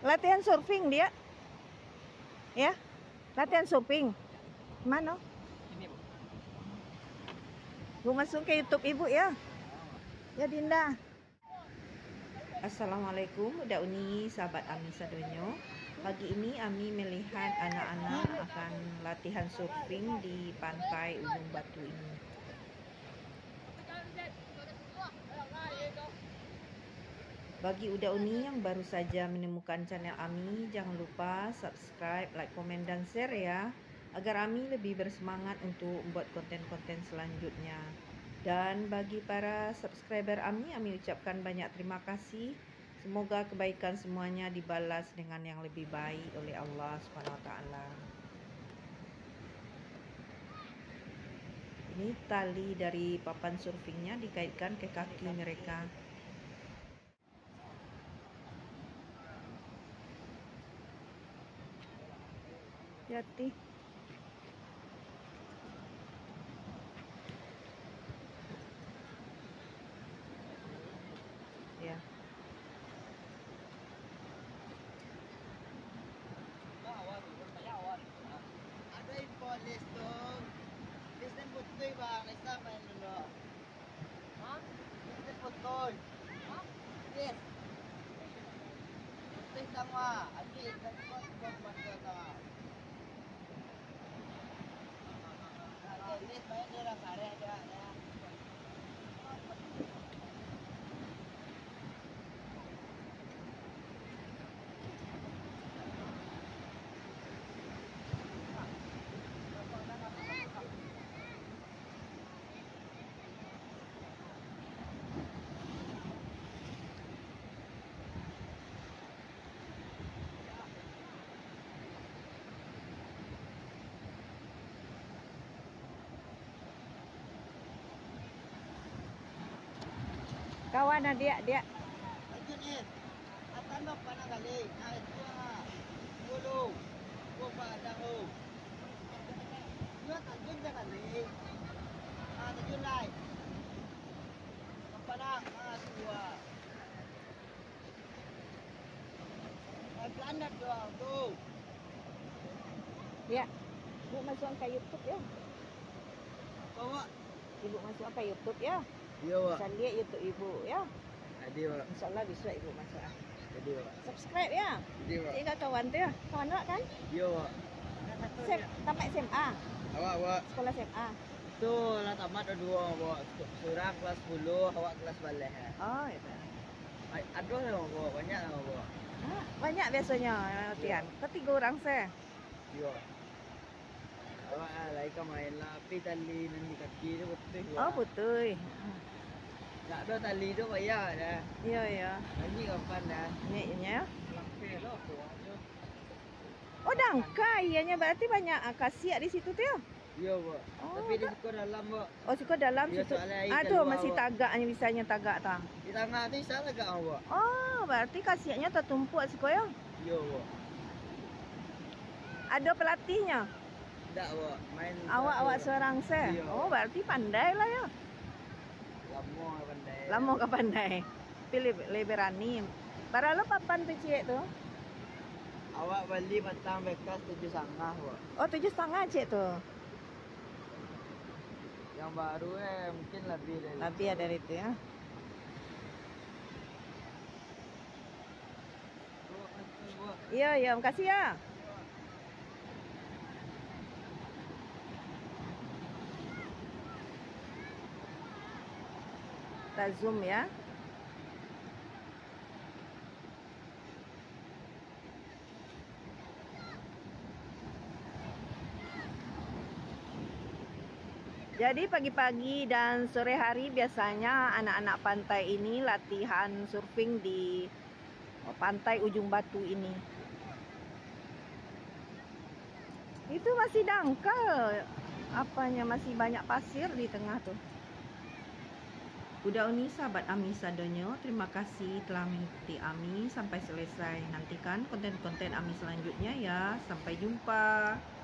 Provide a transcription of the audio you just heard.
Latihan surfing dia. Ya? Latihan surfing. Mana? Ini, Bu. Bu masuk ke YouTube Ibu ya. Ya Dinda. Assalamualaikum Uda Uni, sahabat Ami Sadonyo. Pagi ini Ami melihat anak-anak akan latihan surfing di pantai Ujung Batu ini. Bagi Uda Uni yang baru saja menemukan channel Ami, jangan lupa subscribe, like, komen, dan share ya, agar Ami lebih bersemangat untuk membuat konten-konten selanjutnya. Dan bagi para subscriber Ami ucapkan banyak terima kasih. Semoga kebaikan semuanya dibalas dengan yang lebih baik oleh Allah SWT. Ini tali dari papan surfingnya dikaitkan ke kaki mereka. Hati. Ya. Ada info list dong. List dan putih bang, list apa yang dulu? Hah? List dan putih. Hah? Yes. Putih sama. Adik dan buat masuk sama. List banyak dia dah karya dia. Kawan dia. Lanjut ni. Akan berapa nak kali? Nah itu lah. Dulu. Gua pada ho. Dua tajun je kali. Tajun lain. Apa nak? Dua. Pelan dua tu. Ya. Bu masuk ke YouTube ya. Bawa. Ibu masuk ke YouTube ya. Iya, Wak. Bisa lihat YouTube Ibu ya. Ada, Wak. InsyaAllah bisa Ibu masuk. Ada, Wak. Subscribe ya. Ada, Wak. Cik kawan tu ya. Kawan awak kan? Iya, Wak. Tamat SMA. Awak, Wak. Sekolah SMA. Tu lah tamat ada dua, Wak. Surah kelas 10, awak kelas balik. Oh, itu. Ada lah, Wak. Banyak lah, Wak. Banyak biasanya latihan. Ketiga orang saya. Iya. Awak lagi main lah, tapi tali nanti kaki tu putih. Oh, putih. Tak ada tali tu payah dah. Iya. Lagi kapan dah? Ini. Lapis lah tu. Oh, dangkai. Ianya berarti banyak khasiat di situ tu ya. Iya, Wak. Oh, Tapi di sekolah dalam, Wak. Oh, suka dalam Ya, situ. soalnya air Aduh, keluar, masih Wak. tagaknya bisanya tagak tang. Di tengah tu salah gak, Wak? Oh, berarti khasiatnya tertumpuk siko ya. Iya, Wak. Ada pelatihnya. Tak, Wak. Main Awak seorang saya. Iya. Oh, berarti pandai lah ya. Lama pandai. Lama ke pandai. Pilih lebih berani. Para lo papan tu cik tu. Awak beli batang bekas 7,5, Wak. Oh, 7,5 cik tu. Yang baru mungkin lebih dari Lebih ada dari itu ya. Wak. Iya, makasih ya. Kita zoom ya. Jadi pagi-pagi dan sore hari biasanya anak-anak pantai ini latihan surfing di pantai Ujung Batu ini. Itu masih dangkal. Apanya masih banyak pasir di tengah tuh. Uda Uni, sahabat Ami Sadonyo, terima kasih telah mengikuti Ami sampai selesai. Nantikan konten-konten Ami selanjutnya ya. Sampai jumpa.